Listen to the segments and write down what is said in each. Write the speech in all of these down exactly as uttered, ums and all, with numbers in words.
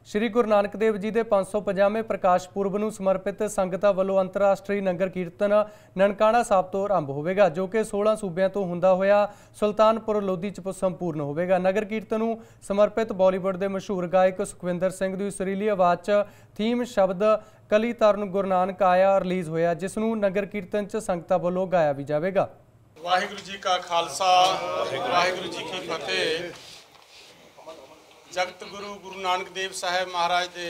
श्री गुरु नानक देव जी के पाँच सौ पचासवें प्रकाश पुरब नूं समर्पित संगतां वल्लों अंतरराष्ट्रीय नगर कीर्तन ननकाणा साहिब तो आरंभ होवेगा, जो कि सोलह सूबियां तो हुंदा होया सुल्तानपुर लोधी च संपूर्ण होवेगा। नगर कीर्तन नूं समर्पित बॉलीवुड के मशहूर गायक सुखविंदर सिंह दी सुरीली आवाज़ च थीम शब्द कली ताਰਨ गुरु नानक आया रिलीज़ होया, जिस नूं नगर कीर्तन च संगतां वल्लों गाया भी जावेगा। वाहिगुरू जी का खालसा वाहिगुरू जी की फतेह। जगत गुरु गुरु नानक देव साहब महाराज के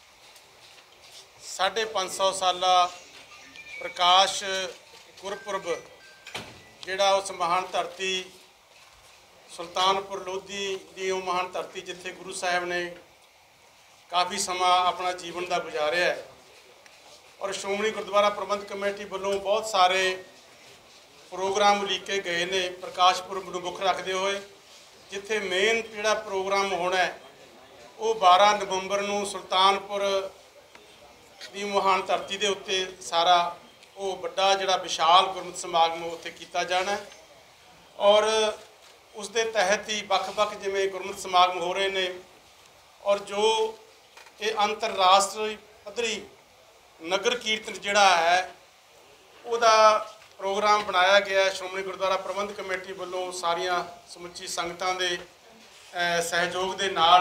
साढ़े पाँच सौ साला प्रकाश गुरपुरब जिहड़ा उस महान धरती सुल्तानपुर लोधी की महान धरती जिथे गुरु साहब ने काफ़ी समा अपना जीवन का गुजारिया है और श्रोमणी गुरुद्वारा प्रबंध कमेटी वालों बहुत सारे प्रोग्राम उलीके गए ने प्रकाश पुरब नूं मुख रखते हुए, जिथे मेन जिहड़ा प्रोग्राम होना है वो बारह नवंबर नूं सुल्तानपुर की महान धरती के उत्ते सारा वो बड़ा जिहड़ा विशाल गुरमत समागम उत्थे कीता जाना है और उस दे तहत ही वख-वख जिवें गुरमत समागम हो रहे हैं और जो ये अंतरराष्ट्रीय पद्धरी नगर कीर्तन जिहड़ा है उहदा प्रोग्राम बनाया गया। श्रोमणी गुरुद्वारा प्रबंध कमेटी वालों सारिया समुची संगतां दे सहयोग दे नाल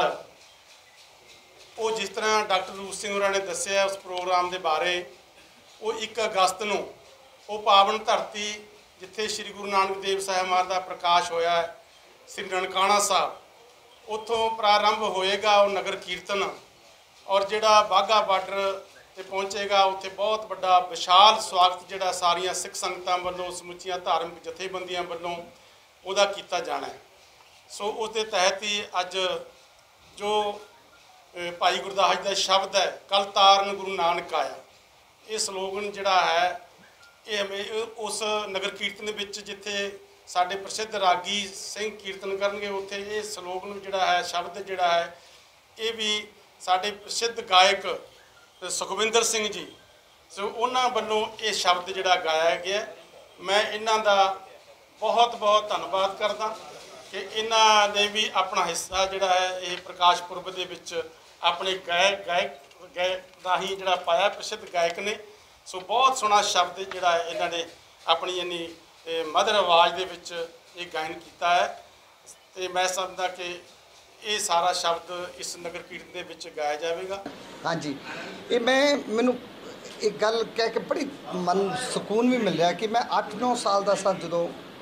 वो जिस तरह डॉक्टर रूप सिंह होरां ने दस्सिया उस प्रोग्राम के बारे, वो एक अगस्त नूं वो पावन धरती जिथे श्री गुरु नानक देव साहब महाराज का प्रकाश होया है श्री ननकाणा साहब, उत्थों प्रारंभ होएगा वो नगर कीर्तन और जिहड़ा बाघा बार्डर ते पहुँचेगा उत्थे बहुत बड़ा विशाल स्वागत जिहड़ा सारिया सिख संगतां वल्लों समुचिया धार्मिक जथेबंदियां वल्लों उहदा कीता जाना है। सो उस दे तहत ही अज जो भाई गुरदास जी का शब्द है कल ताਰਨ गुरु नानक आया, ये स्लोगन जिहड़ा है ये हमें उस नगर कीर्तन विच जिथे साडे प्रसिद्ध रागी सिंह कीर्तन करनगे उत्थे ये स्लोगन जिहड़ा है शब्द जिहड़ा है ये भी साडे प्रसिद्ध गायक सुखविंदर सिंह जी सो उन्हां वल्लों ये शब्द जिहड़ा गाया गया। मैं इन्हां दा बहुत बहुत धन्नवाद करदा कि इन्हां ने भी अपना हिस्सा जिहड़ा है ये प्रकाश पुरब दे विच अपने गायक गायक गायक राही जिहड़ा पाया प्रसिद्ध गायक ने। सो बहुत सोहना शब्द जिहड़ा इन्हां ने अपनी इन्नी मधुर आवाज़ दे विच ये गायन किया है ते मैं समझदा कि ये सारा शब्द इस नगर कीर्तन के विच गाया जाएगा। हाँ जी, ये मैं मैनू एक गल कह के बड़ी मन सुकून भी मिल रहा कि मैं अठ नौ साल का सा जो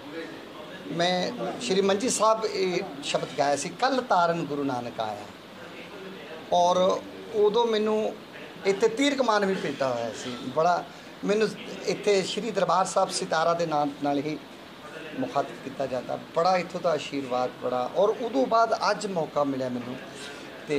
मैं श्री मंजी साहब ये शब्द गाया सी कल ताਰਨ गुरु नानक आया और उदों मैनू इत्थे तीर कमान भी भेटा होया सी। बड़ा मैनू इत्थे श्री दरबार साहब सितारा के नाम नाल ही मुखातिब किया जाता, बड़ा इत्थों का आशीर्वाद बड़ा और उदों बाद अज मौका मिला मैनू ते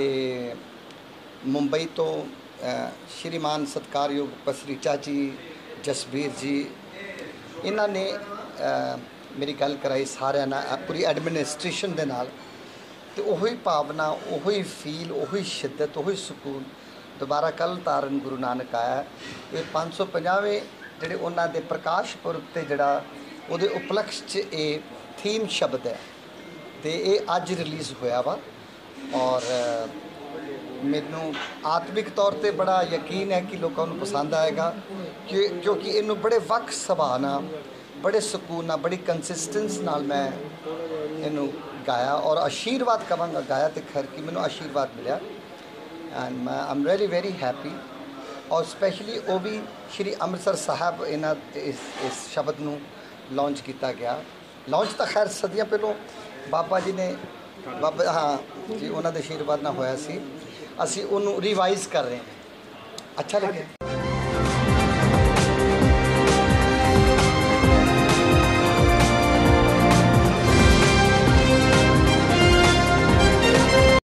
मुंबई तो श्रीमान सत्कारयोग पसरीचा जी जसबीर जी इन्हां ने मेरी गल कराई सारिਆਂ ਨਾਲ पूरी एडमिनिस्ट्रेशन के नाल ते उही भावना उही फील उही शिद्दत उही सुकून दोबारा कल ताਰਨ गुरु नानक आया। ये पाँच सौ पचासवें जिहड़े उन्हां दे प्रकाश पुरब ते जिहड़ा उहदे उपलक्ष च ये थीम शब्द है तो ये अज रिलीज़ होया वा और मैनू आत्मिक तौर पर बड़ा यकीन है कि लोगों को पसंद आएगा कि क्योंकि इनू बड़े वक्त सुभाव नाल बड़े सुकून नाल बड़ी कंसिस्टेंस नाल मैं इनू गाया और आशीर्वाद कवांगा गाया तो खैर कि मैनू आशीर्वाद मिला एंड मैं I am very very happy और स्पैशली वो भी श्री अमृतसर साहब इन्हां इस इस शब्द नू लॉन्च किया गया। लॉन्च तो खैर सदियां पहलों बाबा जी ने बाबा हाँ जी उन्होंने आशीर्वाद ना होया सी, असी उन्होंने रिवाइज़ कर रहे हैं। अच्छा लगे।